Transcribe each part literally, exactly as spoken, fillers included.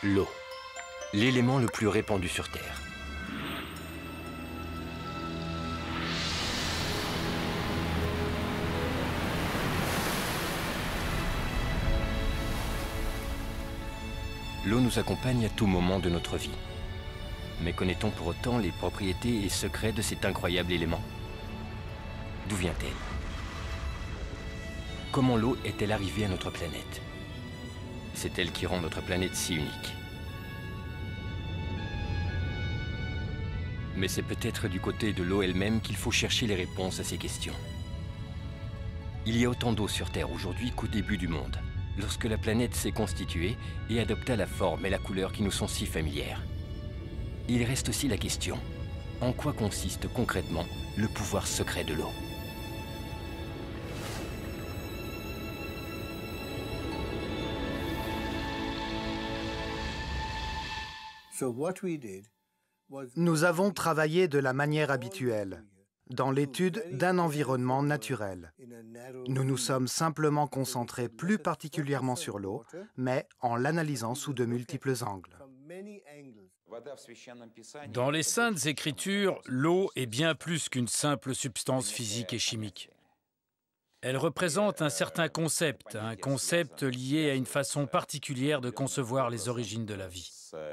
L'eau, l'élément le plus répandu sur Terre. L'eau nous accompagne à tout moment de notre vie. Mais connaît-on pour autant les propriétés et secrets de cet incroyable élément? D'où vient-elle? Comment l'eau est-elle arrivée à notre planète? C'est elle qui rend notre planète si unique. Mais c'est peut-être du côté de l'eau elle-même qu'il faut chercher les réponses à ces questions. Il y a autant d'eau sur Terre aujourd'hui qu'au début du monde, lorsque la planète s'est constituée et adopta la forme et la couleur qui nous sont si familières. Il reste aussi la question, en quoi consiste concrètement le pouvoir secret de l'eau? Nous avons travaillé de la manière habituelle, dans l'étude d'un environnement naturel. Nous nous sommes simplement concentrés plus particulièrement sur l'eau, mais en l'analysant sous de multiples angles. Dans les Saintes Écritures, l'eau est bien plus qu'une simple substance physique et chimique. Elle représente un certain concept, un concept lié à une façon particulière de concevoir les origines de la vie.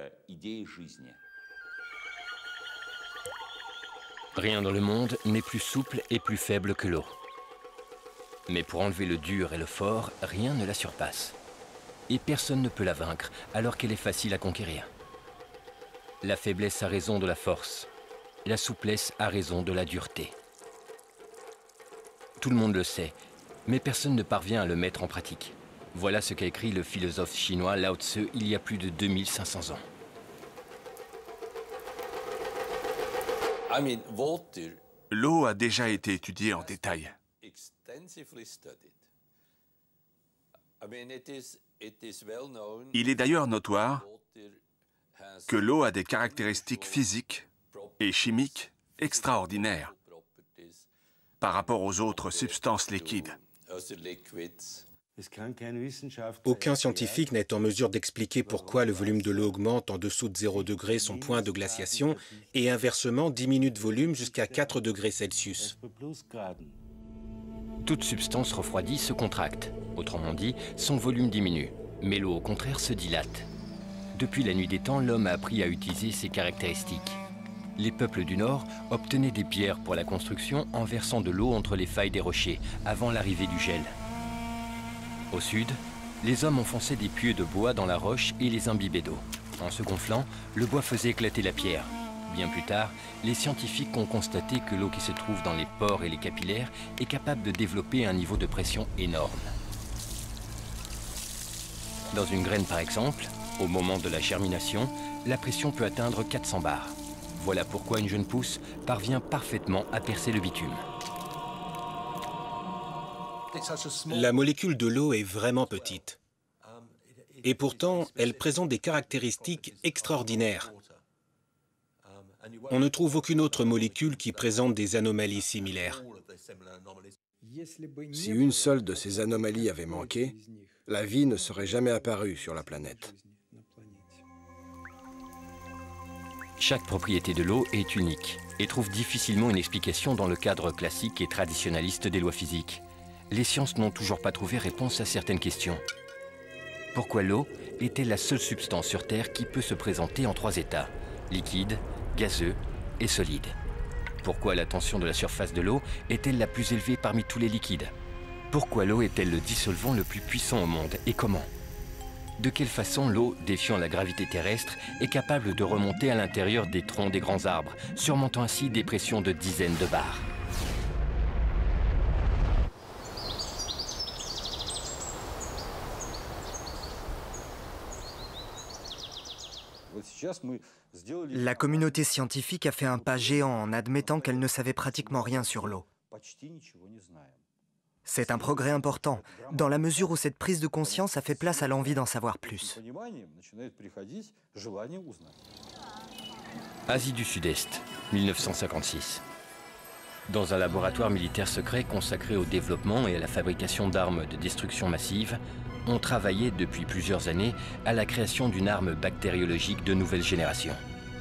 Rien dans le monde n'est plus souple et plus faible que l'eau. Mais pour enlever le dur et le fort, rien ne la surpasse. Et personne ne peut la vaincre, alors qu'elle est facile à conquérir. La faiblesse a raison de la force. La souplesse a raison de la dureté. Tout le monde le sait, mais personne ne parvient à le mettre en pratique. Voilà ce qu'a écrit le philosophe chinois Lao Tzu il y a plus de deux mille cinq cents ans. L'eau a déjà été étudiée en détail. Il est d'ailleurs notoire que l'eau a des caractéristiques physiques et chimiques extraordinaires par rapport aux autres substances liquides. Aucun scientifique n'est en mesure d'expliquer pourquoi le volume de l'eau augmente en dessous de zéro degré son point de glaciation et inversement diminue de volume jusqu'à quatre degrés Celsius. Toute substance refroidie se contracte. Autrement dit, son volume diminue. Mais l'eau, au contraire, se dilate. Depuis la nuit des temps, l'homme a appris à utiliser ces caractéristiques. Les peuples du Nord obtenaient des pierres pour la construction en versant de l'eau entre les failles des rochers, avant l'arrivée du gel. Au sud, les hommes enfonçaient des pieux de bois dans la roche et les imbibaient d'eau. En se gonflant, le bois faisait éclater la pierre. Bien plus tard, les scientifiques ont constaté que l'eau qui se trouve dans les pores et les capillaires est capable de développer un niveau de pression énorme. Dans une graine par exemple, au moment de la germination, la pression peut atteindre quatre cents bars. Voilà pourquoi une jeune pousse parvient parfaitement à percer le bitume. La molécule de l'eau est vraiment petite. Et pourtant, elle présente des caractéristiques extraordinaires. On ne trouve aucune autre molécule qui présente des anomalies similaires. Si une seule de ces anomalies avait manqué, la vie ne serait jamais apparue sur la planète. Chaque propriété de l'eau est unique et trouve difficilement une explication dans le cadre classique et traditionnaliste des lois physiques. Les sciences n'ont toujours pas trouvé réponse à certaines questions. Pourquoi l'eau est-elle la seule substance sur Terre qui peut se présenter en trois états, liquide, gazeux et solide? Pourquoi la tension de la surface de l'eau est-elle la plus élevée parmi tous les liquides? Pourquoi l'eau est-elle le dissolvant le plus puissant au monde et comment? De quelle façon l'eau, défiant la gravité terrestre, est capable de remonter à l'intérieur des troncs des grands arbres, surmontant ainsi des pressions de dizaines de bars? La communauté scientifique a fait un pas géant en admettant qu'elle ne savait pratiquement rien sur l'eau. C'est un progrès important, dans la mesure où cette prise de conscience a fait place à l'envie d'en savoir plus. Asie du Sud-Est, mille neuf cent cinquante-six. Dans un laboratoire militaire secret consacré au développement et à la fabrication d'armes de destruction massive, ont travaillé depuis plusieurs années à la création d'une arme bactériologique de nouvelle génération.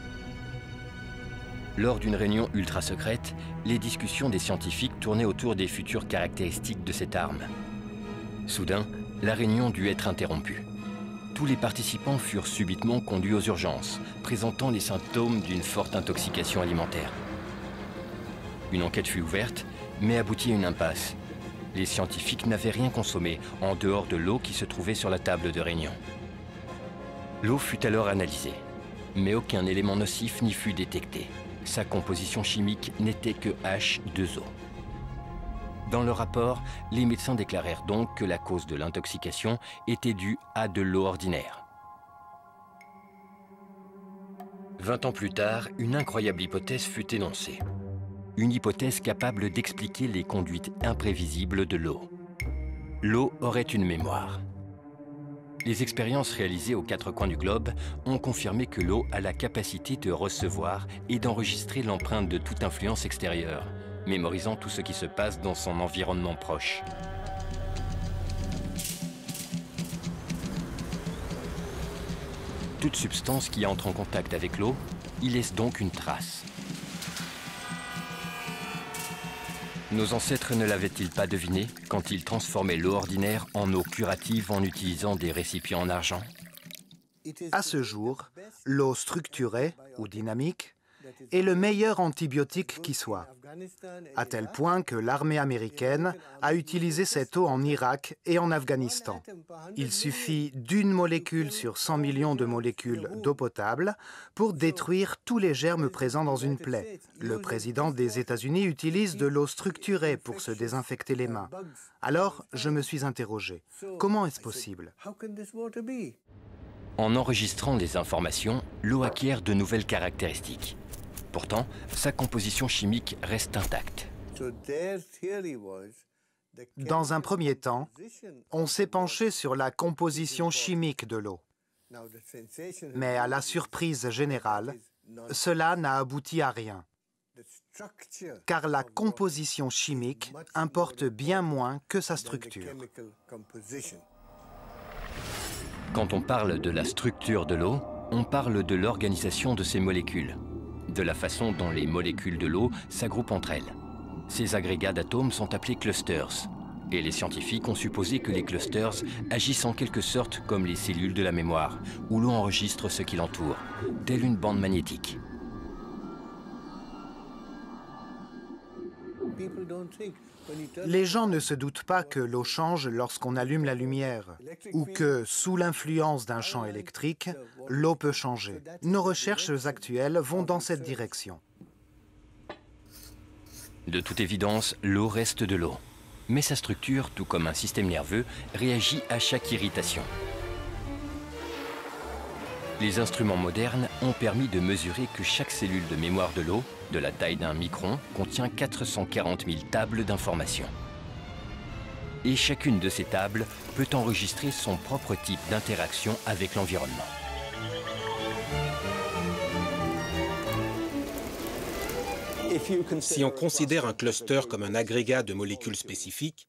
Lors d'une réunion ultra secrète, les discussions des scientifiques tournaient autour des futures caractéristiques de cette arme. Soudain, la réunion dut être interrompue. Tous les participants furent subitement conduits aux urgences, présentant les symptômes d'une forte intoxication alimentaire. Une enquête fut ouverte, mais aboutit à une impasse. Les scientifiques n'avaient rien consommé en dehors de l'eau qui se trouvait sur la table de réunion. L'eau fut alors analysée, mais aucun élément nocif n'y fut détecté. Sa composition chimique n'était que H deux O. Dans le rapport, les médecins déclarèrent donc que la cause de l'intoxication était due à de l'eau ordinaire. Vingt ans plus tard, une incroyable hypothèse fut énoncée. Une hypothèse capable d'expliquer les conduites imprévisibles de l'eau. L'eau aurait une mémoire. Les expériences réalisées aux quatre coins du globe ont confirmé que l'eau a la capacité de recevoir et d'enregistrer l'empreinte de toute influence extérieure, mémorisant tout ce qui se passe dans son environnement proche. Toute substance qui entre en contact avec l'eau y laisse donc une trace. Nos ancêtres ne l'avaient-ils pas deviné quand ils transformaient l'eau ordinaire en eau curative en utilisant des récipients en argent? À ce jour, l'eau structurée ou dynamique est le meilleur antibiotique qui soit, à tel point que l'armée américaine a utilisé cette eau en Irak et en Afghanistan. Il suffit d'une molécule sur cent millions de molécules d'eau potable pour détruire tous les germes présents dans une plaie. Le président des États-Unis utilise de l'eau structurée pour se désinfecter les mains. Alors, je me suis interrogé, comment est-ce possible? En enregistrant des informations, l'eau acquiert de nouvelles caractéristiques. Pourtant, sa composition chimique reste intacte. Dans un premier temps, on s'est penché sur la composition chimique de l'eau. Mais à la surprise générale, cela n'a abouti à rien. Car la composition chimique importe bien moins que sa structure. Quand on parle de la structure de l'eau, on parle de l'organisation de ces molécules, de la façon dont les molécules de l'eau s'agroupent entre elles. Ces agrégats d'atomes sont appelés clusters, et les scientifiques ont supposé que les clusters agissent en quelque sorte comme les cellules de la mémoire, où l'on enregistre ce qui l'entoure, telle une bande magnétique. Les gens ne se doutent pas que l'eau change lorsqu'on allume la lumière, ou que, sous l'influence d'un champ électrique, l'eau peut changer. Nos recherches actuelles vont dans cette direction. De toute évidence, l'eau reste de l'eau. Mais sa structure, tout comme un système nerveux, réagit à chaque irritation. Les instruments modernes ont permis de mesurer que chaque cellule de mémoire de l'eau, de la taille d'un micron, contient quatre cent quarante mille tables d'informations. Et chacune de ces tables peut enregistrer son propre type d'interaction avec l'environnement. Si on considère un cluster comme un agrégat de molécules spécifiques,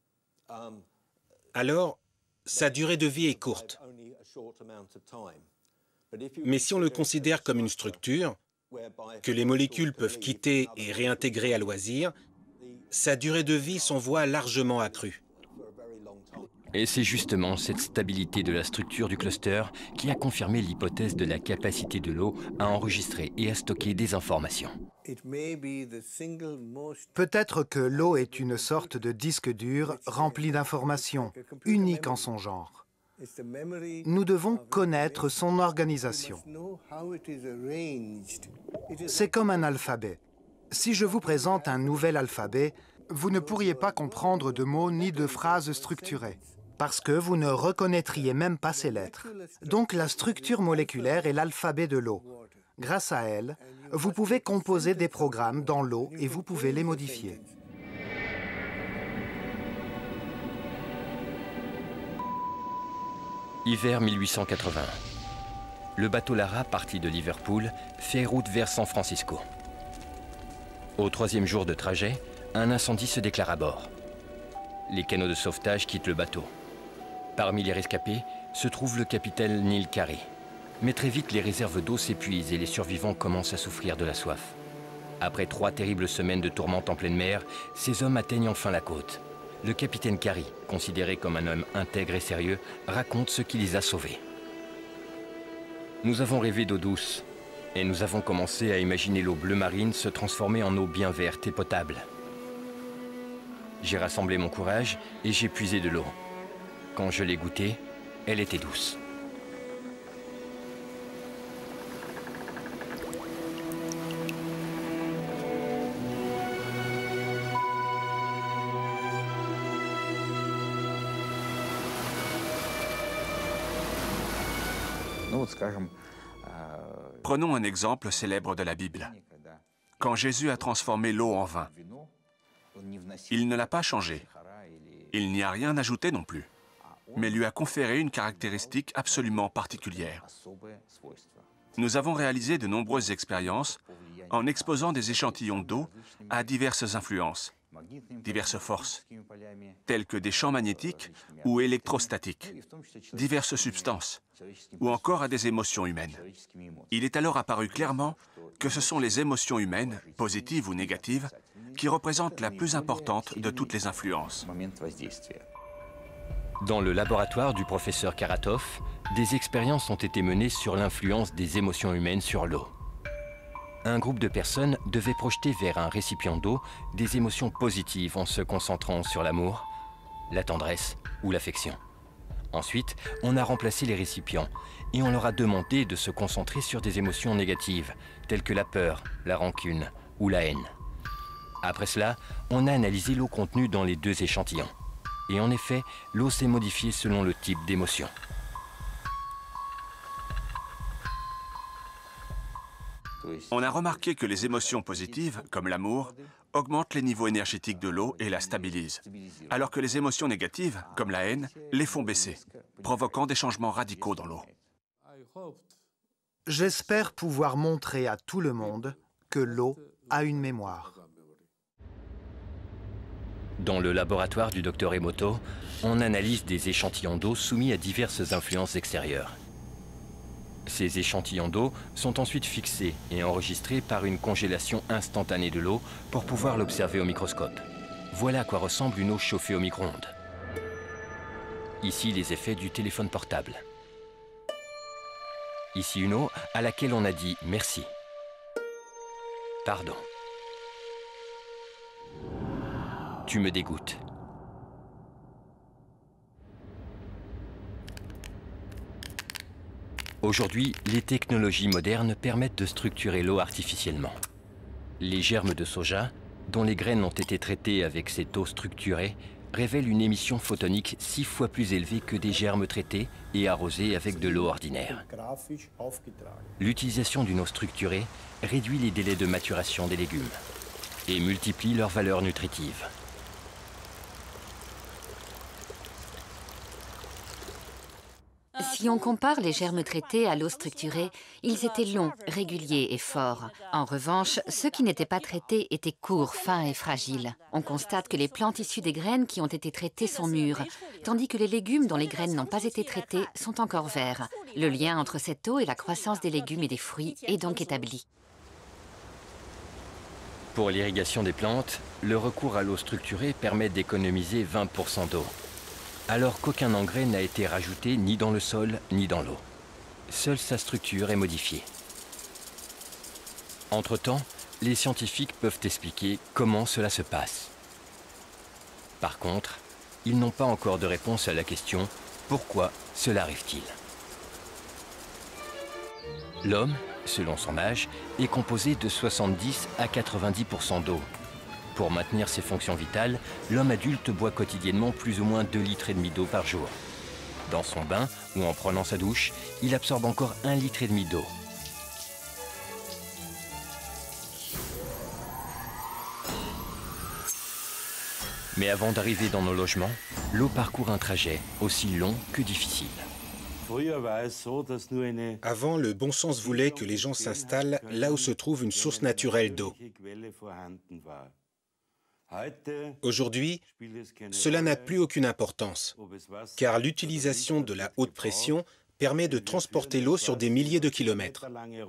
alors sa durée de vie est courte. Mais si on le considère comme une structure, que les molécules peuvent quitter et réintégrer à loisir, sa durée de vie s'en voit largement accrue. Et c'est justement cette stabilité de la structure du cluster qui a confirmé l'hypothèse de la capacité de l'eau à enregistrer et à stocker des informations. Peut-être que l'eau est une sorte de disque dur rempli d'informations, unique en son genre. Nous devons connaître son organisation. C'est comme un alphabet. Si je vous présente un nouvel alphabet, vous ne pourriez pas comprendre de mots ni de phrases structurées, parce que vous ne reconnaîtriez même pas ces lettres. Donc la structure moléculaire est l'alphabet de l'eau. Grâce à elle, vous pouvez composer des programmes dans l'eau et vous pouvez les modifier. Hiver mille huit cent quatre-vingt-un. Le bateau Lara, parti de Liverpool, fait route vers San Francisco. Au troisième jour de trajet, un incendie se déclare à bord. Les canots de sauvetage quittent le bateau. Parmi les rescapés se trouve le capitaine Neil Carey. Mais très vite, les réserves d'eau s'épuisent et les survivants commencent à souffrir de la soif. Après trois terribles semaines de tourmente en pleine mer, ces hommes atteignent enfin la côte. Le capitaine Carey, considéré comme un homme intègre et sérieux, raconte ce qui les a sauvés. Nous avons rêvé d'eau douce et nous avons commencé à imaginer l'eau bleu marine se transformer en eau bien verte et potable. J'ai rassemblé mon courage et j'ai puisé de l'eau. Quand je l'ai goûtée, elle était douce. Prenons un exemple célèbre de la Bible. Quand Jésus a transformé l'eau en vin, il ne l'a pas changé. Il n'y a rien ajouté non plus, mais lui a conféré une caractéristique absolument particulière. Nous avons réalisé de nombreuses expériences en exposant des échantillons d'eau à diverses influences, diverses forces, telles que des champs magnétiques ou électrostatiques, diverses substances, ou encore à des émotions humaines. Il est alors apparu clairement que ce sont les émotions humaines, positives ou négatives, qui représentent la plus importante de toutes les influences. Dans le laboratoire du professeur Karatov, des expériences ont été menées sur l'influence des émotions humaines sur l'eau. Un groupe de personnes devait projeter vers un récipient d'eau des émotions positives en se concentrant sur l'amour, la tendresse ou l'affection. Ensuite, on a remplacé les récipients et on leur a demandé de se concentrer sur des émotions négatives, telles que la peur, la rancune ou la haine. Après cela, on a analysé l'eau contenue dans les deux échantillons. Et en effet, l'eau s'est modifiée selon le type d'émotion. On a remarqué que les émotions positives, comme l'amour, augmentent les niveaux énergétiques de l'eau et la stabilisent, alors que les émotions négatives, comme la haine, les font baisser, provoquant des changements radicaux dans l'eau. J'espère pouvoir montrer à tout le monde que l'eau a une mémoire. Dans le laboratoire du docteur Emoto, on analyse des échantillons d'eau soumis à diverses influences extérieures. Ces échantillons d'eau sont ensuite fixés et enregistrés par une congélation instantanée de l'eau pour pouvoir l'observer au microscope. Voilà à quoi ressemble une eau chauffée au micro-ondes. Ici, les effets du téléphone portable. Ici, une eau à laquelle on a dit merci. Pardon. Tu me dégoûtes. Aujourd'hui, les technologies modernes permettent de structurer l'eau artificiellement. Les germes de soja, dont les graines ont été traitées avec cette eau structurée, révèlent une émission photonique six fois plus élevée que des germes traités et arrosés avec de l'eau ordinaire. L'utilisation d'une eau structurée réduit les délais de maturation des légumes et multiplie leur valeur nutritive. Si on compare les germes traités à l'eau structurée, ils étaient longs, réguliers et forts. En revanche, ceux qui n'étaient pas traités étaient courts, fins et fragiles. On constate que les plantes issues des graines qui ont été traitées sont mûres, tandis que les légumes dont les graines n'ont pas été traitées sont encore verts. Le lien entre cette eau et la croissance des légumes et des fruits est donc établi. Pour l'irrigation des plantes, le recours à l'eau structurée permet d'économiser vingt pour cent d'eau, alors qu'aucun engrais n'a été rajouté ni dans le sol ni dans l'eau. Seule sa structure est modifiée. Entre-temps, les scientifiques peuvent expliquer comment cela se passe. Par contre, ils n'ont pas encore de réponse à la question « Pourquoi cela arrive-t-il » L'homme, selon son âge, est composé de soixante-dix à quatre-vingt-dix pour cent d'eau. Pour maintenir ses fonctions vitales, l'homme adulte boit quotidiennement plus ou moins deux litres et demi d'eau par jour. Dans son bain ou en prenant sa douche, il absorbe encore un litre et demi d'eau. Mais avant d'arriver dans nos logements, l'eau parcourt un trajet aussi long que difficile. Avant, le bon sens voulait que les gens s'installent là où se trouve une source naturelle d'eau. Aujourd'hui, cela n'a plus aucune importance, car l'utilisation de la haute pression permet de transporter l'eau sur des milliers de kilomètres.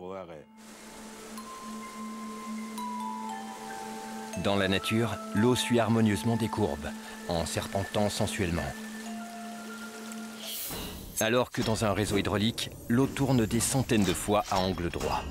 Dans la nature, l'eau suit harmonieusement des courbes, en serpentant sensuellement. Alors que dans un réseau hydraulique, l'eau tourne des centaines de fois à angle droit.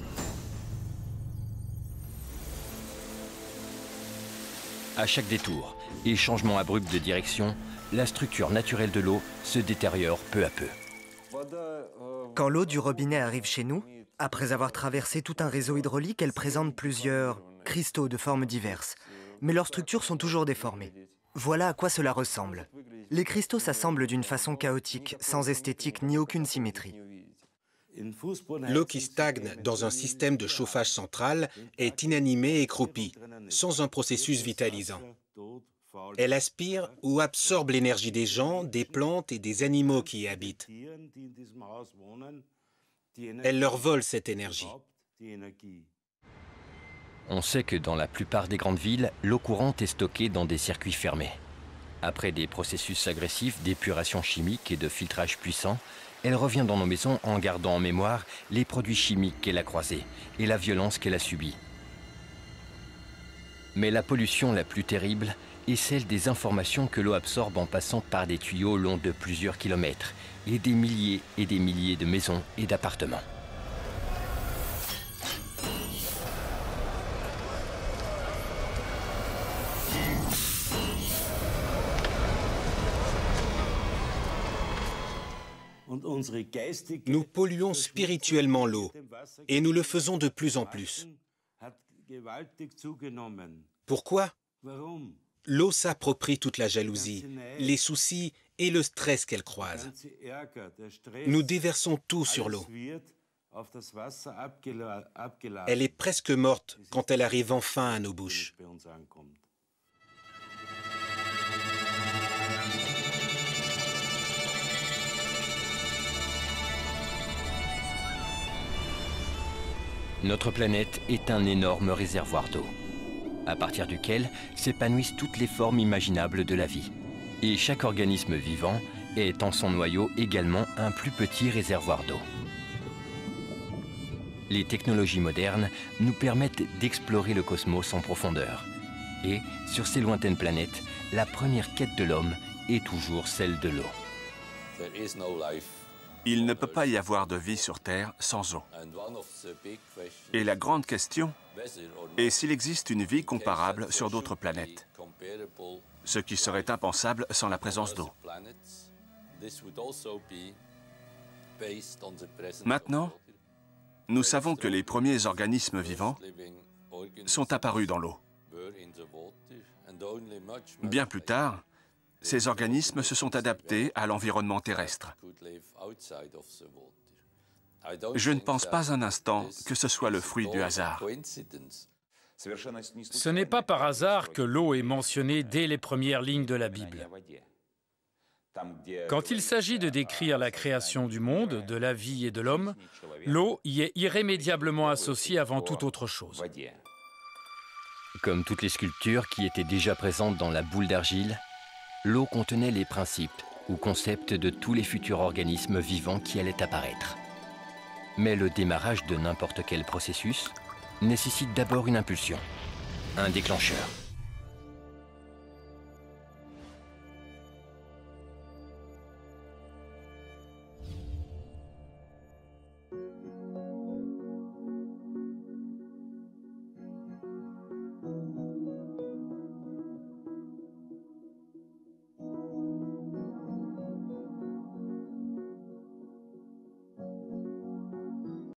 À chaque détour et changement abrupt de direction, la structure naturelle de l'eau se détériore peu à peu. Quand l'eau du robinet arrive chez nous, après avoir traversé tout un réseau hydraulique, elle présente plusieurs cristaux de formes diverses. Mais leurs structures sont toujours déformées. Voilà à quoi cela ressemble. Les cristaux s'assemblent d'une façon chaotique, sans esthétique ni aucune symétrie. L'eau qui stagne dans un système de chauffage central est inanimée et croupie, sans un processus vitalisant. Elle aspire ou absorbe l'énergie des gens, des plantes et des animaux qui y habitent. Elle leur vole cette énergie. On sait que dans la plupart des grandes villes, l'eau courante est stockée dans des circuits fermés. Après des processus agressifs d'épuration chimique et de filtrage puissant, elle revient dans nos maisons en gardant en mémoire les produits chimiques qu'elle a croisés et la violence qu'elle a subie. Mais la pollution la plus terrible est celle des informations que l'eau absorbe en passant par des tuyaux longs de plusieurs kilomètres et des milliers et des milliers de maisons et d'appartements. Nous polluons spirituellement l'eau, et nous le faisons de plus en plus. Pourquoi? L'eau s'approprie toute la jalousie, les soucis et le stress qu'elle croise. Nous déversons tout sur l'eau. Elle est presque morte quand elle arrive enfin à nos bouches. Notre planète est un énorme réservoir d'eau, à partir duquel s'épanouissent toutes les formes imaginables de la vie. Et chaque organisme vivant est en son noyau également un plus petit réservoir d'eau. Les technologies modernes nous permettent d'explorer le cosmos en profondeur. Et, sur ces lointaines planètes, la première quête de l'homme est toujours celle de l'eau. Il ne peut pas y avoir de vie sur Terre sans eau. Et la grande question est s'il existe une vie comparable sur d'autres planètes, ce qui serait impensable sans la présence d'eau. Maintenant, nous savons que les premiers organismes vivants sont apparus dans l'eau. Bien plus tard, ces organismes se sont adaptés à l'environnement terrestre. Je ne pense pas un instant que ce soit le fruit du hasard. Ce n'est pas par hasard que l'eau est mentionnée dès les premières lignes de la Bible. Quand il s'agit de décrire la création du monde, de la vie et de l'homme, l'eau y est irrémédiablement associée avant toute autre chose. Comme toutes les sculptures qui étaient déjà présentes dans la boule d'argile, l'eau contenait les principes ou concepts de tous les futurs organismes vivants qui allaient apparaître. Mais le démarrage de n'importe quel processus nécessite d'abord une impulsion, un déclencheur.